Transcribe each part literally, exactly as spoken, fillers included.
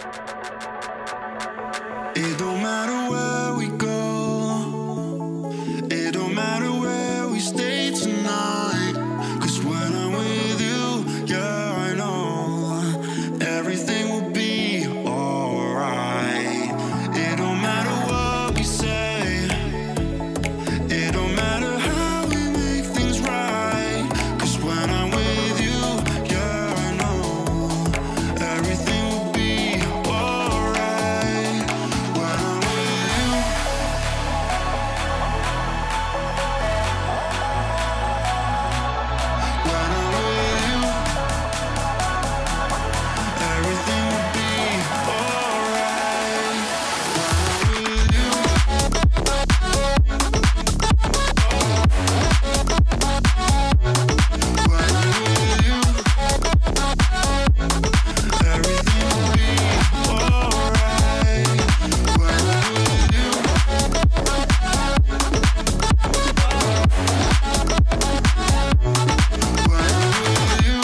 It don't matter where we go, it don't matter where we stay tonight. Cause when I'm with you, yeah, I know everything will be alright. It don't matter what we say, it don't matter how we make things right. Cause when I'm with you, yeah, I know everything will be alright. When I'm with you, when I'm with you, everything will be alright. When I'm with you, when I'm with you, everything will be alright. When I'm with you, when I'm with you,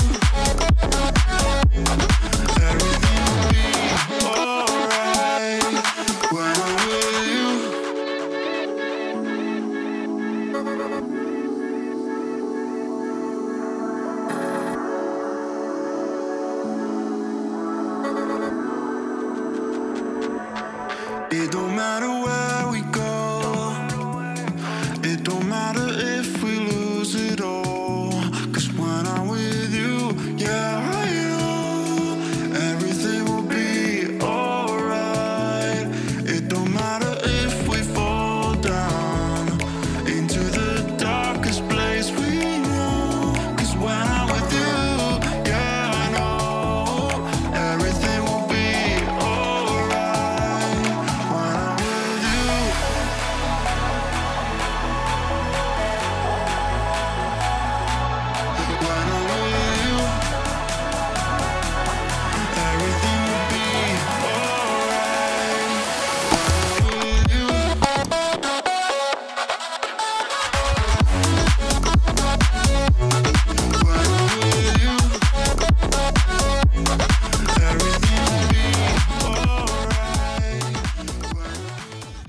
everything will be alright. When I'm with you. It don't matter